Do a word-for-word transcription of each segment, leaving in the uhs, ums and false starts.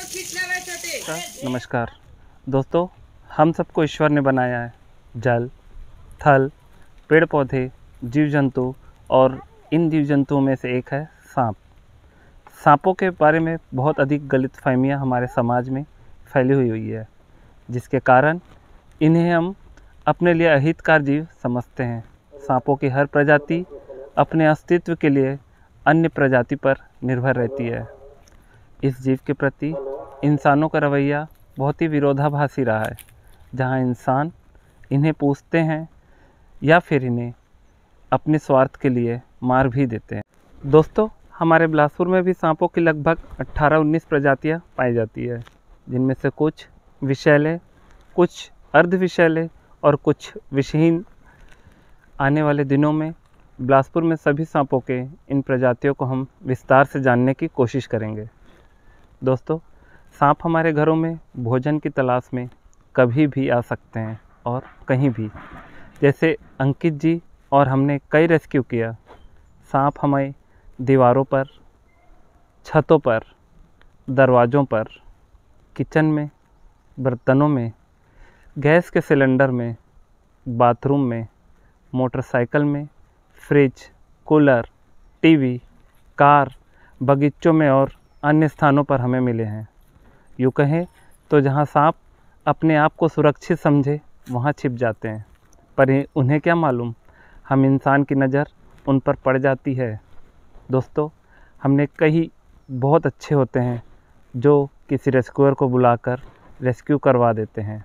नमस्कार दोस्तों, हम सबको ईश्वर ने बनाया है। जल, थल, पेड़ पौधे, जीव जंतु, और इन जीव जंतुओं में से एक है सांप। सांपों के बारे में बहुत अधिक गलतफहमियां हमारे समाज में फैली हुई हुई है, जिसके कारण इन्हें हम अपने लिए अहितकार जीव समझते हैं। सांपों की हर प्रजाति अपने अस्तित्व के लिए अन्य प्रजाति पर निर्भर रहती है। इस जीव के प्रति इंसानों का रवैया बहुत ही विरोधाभासी रहा है, जहां इंसान इन्हें पूछते हैं या फिर इन्हें अपने स्वार्थ के लिए मार भी देते हैं। दोस्तों, हमारे बिलासपुर में भी सांपों की लगभग अट्ठारह उन्नीस प्रजातियां पाई जाती है, जिनमें से कुछ विषैले, कुछ अर्ध विषैले और कुछ विषहीन। आने वाले दिनों में बिलासपुर में सभी सांपों के इन प्रजातियों को हम विस्तार से जानने की कोशिश करेंगे। दोस्तों, सांप हमारे घरों में भोजन की तलाश में कभी भी आ सकते हैं और कहीं भी। जैसे अंकित जी और हमने कई रेस्क्यू किया। सांप हमें दीवारों पर, छतों पर, दरवाज़ों पर, किचन में, बर्तनों में, गैस के सिलेंडर में, बाथरूम में, मोटरसाइकिल में, फ्रिज, कूलर, टीवी, कार, बगीचों में और अन्य स्थानों पर हमें मिले हैं। यूँ कहें तो जहाँ सांप अपने आप को सुरक्षित समझे वहाँ छिप जाते हैं, पर उन्हें क्या मालूम हम इंसान की नज़र उन पर पड़ जाती है। दोस्तों, हमने कई बहुत अच्छे होते हैं जो किसी रेस्क्यूअर को बुलाकर रेस्क्यू करवा देते हैं।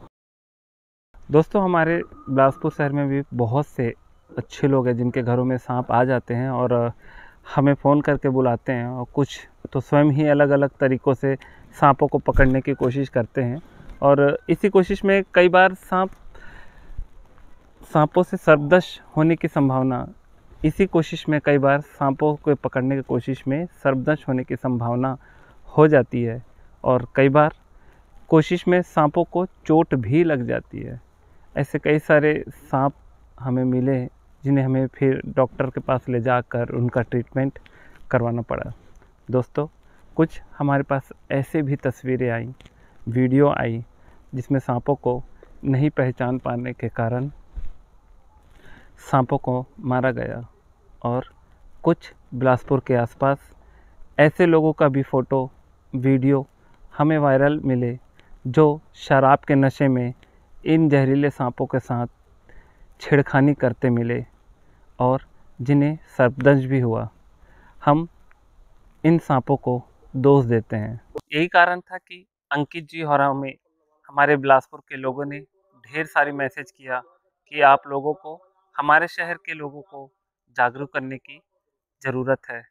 दोस्तों, हमारे बिलासपुर शहर में भी बहुत से अच्छे लोग हैं जिनके घरों में सांप आ जाते हैं और हमें फ़ोन करके बुलाते हैं, और कुछ तो स्वयं ही अलग अलग तरीक़ों से सांपों को पकड़ने की कोशिश करते हैं। और इसी कोशिश में कई बार सांप सांपों से सर्पदंश होने की संभावना इसी कोशिश में कई बार सांपों को पकड़ने की कोशिश में सर्पदंश होने की संभावना हो जाती है, और कई बार कोशिश में सांपों को चोट भी लग जाती है। ऐसे कई सारे सांप हमें मिले जिन्हें हमें फिर डॉक्टर के पास ले जाकर उनका ट्रीटमेंट करवाना पड़ा। दोस्तों, कुछ हमारे पास ऐसे भी तस्वीरें आई, वीडियो आई, जिसमें सांपों को नहीं पहचान पाने के कारण सांपों को मारा गया। और कुछ बिलासपुर के आसपास ऐसे लोगों का भी फ़ोटो, वीडियो हमें वायरल मिले जो शराब के नशे में इन जहरीले सांपों के साथ छेड़खानी करते मिले और जिन्हें सर्पदंश भी हुआ। हम इन सांपों को दोष देते हैं। यही कारण था कि अंकित जी और हमें हमारे बिलासपुर के लोगों ने ढेर सारी मैसेज किया कि आप लोगों को, हमारे शहर के लोगों को जागरूक करने की ज़रूरत है।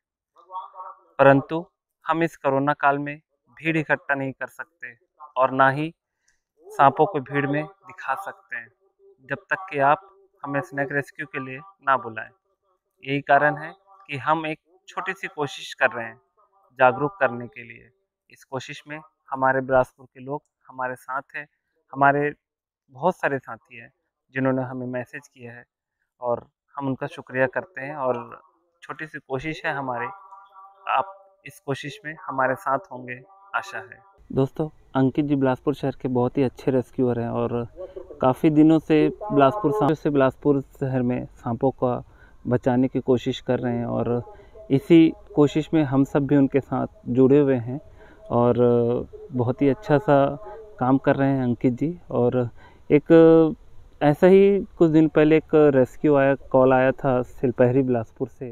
परंतु हम इस कोरोना काल में भीड़ इकट्ठा नहीं कर सकते और ना ही सांपों को भीड़ में दिखा सकते हैं, जब तक कि आप हमें स्नेक रेस्क्यू के लिए ना बुलाएं। यही कारण है कि हम एक छोटी सी कोशिश कर रहे हैं जागरूक करने के लिए। इस कोशिश में हमारे बिलासपुर के लोग हमारे साथ हैं। हमारे बहुत सारे साथी हैं जिन्होंने हमें मैसेज किया है और हम उनका शुक्रिया करते हैं, और छोटी सी कोशिश है हमारी, आप इस कोशिश में हमारे साथ होंगे, आशा है। दोस्तों, अंकित जी बिलासपुर शहर के बहुत ही अच्छे रेस्क्यूअर हैं और काफ़ी दिनों से बिलासपुर से बिलासपुर शहर में सांपों का बचाने की कोशिश कर रहे हैं, और इसी कोशिश में हम सब भी उनके साथ जुड़े हुए हैं और बहुत ही अच्छा सा काम कर रहे हैं अंकित जी। और एक ऐसा ही कुछ दिन पहले एक रेस्क्यू आया कॉल आया था सिलपहरी बिलासपुर से।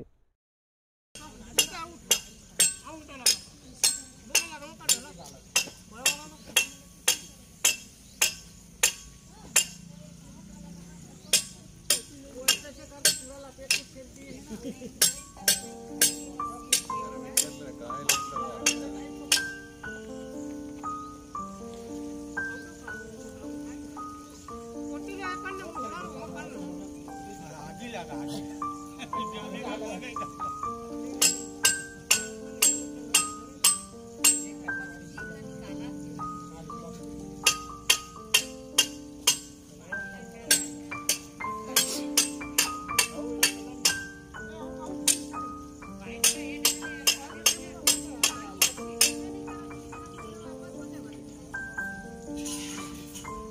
आगे लगा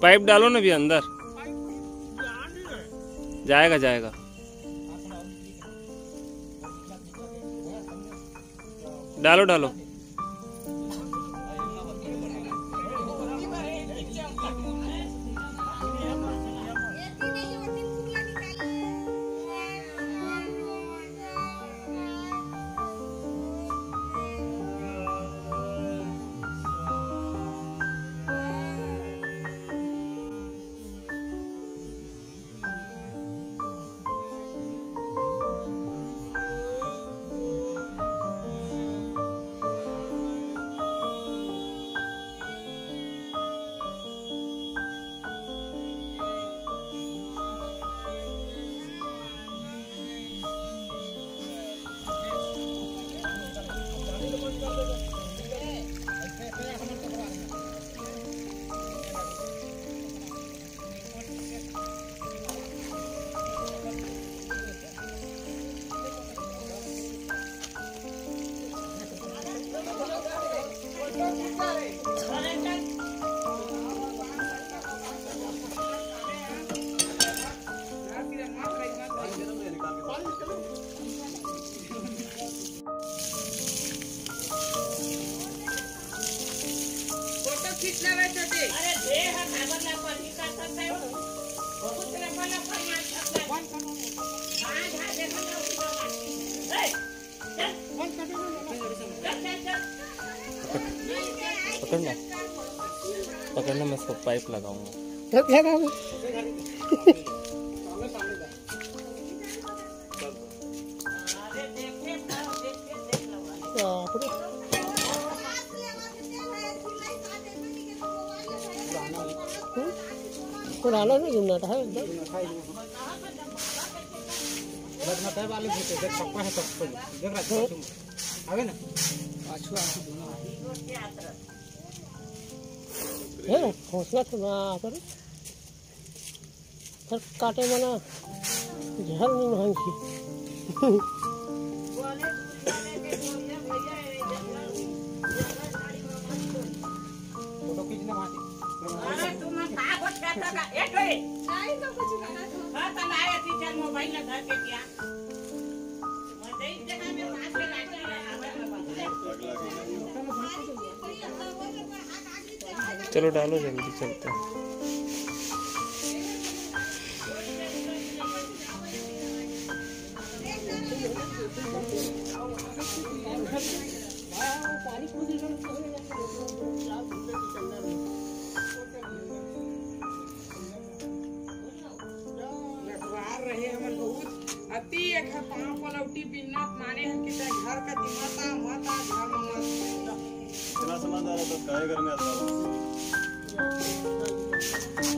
पाइप डालो ना भी अंदर। जाएगा जाएगा। डालो डालो। अरे दे हम खबर ला पर ही कर सकते हो बहुत ला पर ला पर मार सकते हो हां हां देखो ना ए चल बंद कर दो चल चल चल पकड़ना पकड़ना मैं इसको पाइप लगाऊंगा। लगा सामने सामने जा अरे देखे देख देख लगा पुराना नहीं घूमना था एकदम लगना था वाले भूते देख पक्का है सब देख रहा है आगे ना आछू आछू दोनों है हौसला तो ना पर सर काटे मना झल नहीं मांगी फोटो खींचने वहां से अरे तुम का कुछ करता का एक रे नहीं तो कुछ करना तो हां तो लाया थी चल मोबाइल में धर के क्या मैं देख जगह में पास में लाके चलो डालो जल्दी चलते हैं। अति एक पाँव पलौटी बिन्नत माने हैं कि घर का दिमाता माता घर में इतना समझदार है तो काहे घर में आता है।